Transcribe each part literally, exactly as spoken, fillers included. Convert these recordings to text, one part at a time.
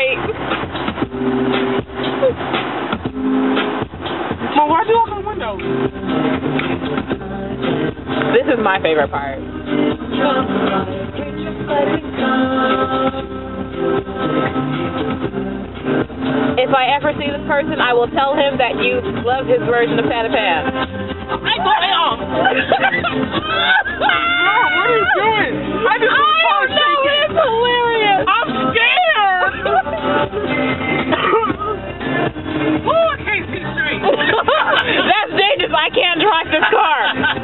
right. Well, why'd you open the window? This is my favorite part. If I ever see this person, I will tell him that you love his version of Pat a Pat. I go down. No, what are you doing? I just want to I don't know, it's hilarious. I'm scared. Oh, I can't see straight. That's dangerous. I can't drive this car.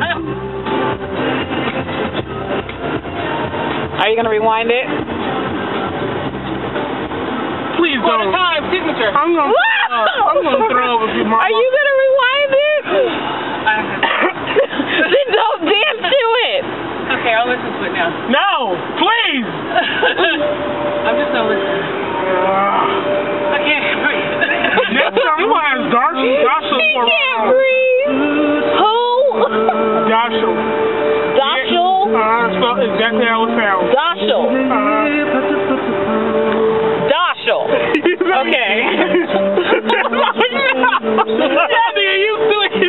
Are you going to rewind it? Please For the don't. time signature. I'm going to uh, I'm going to throw up if you mama. Are you going to rewind it? Then don't dance to it. Okay, I'll listen to it now. No, please. I'm just gonna listen. I can't breathe. Next time you want to ask Darcy, Joshua He for can't breathe. Who? Joshua. Doshel? Uh, spelled exactly how it sounds. Doshel. Uh, Doshel. Okay. Yeah, nigga, you do it.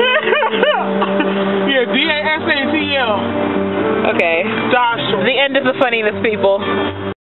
Yeah, D A S A T L. Okay. Joshua. The end is the funniness, people.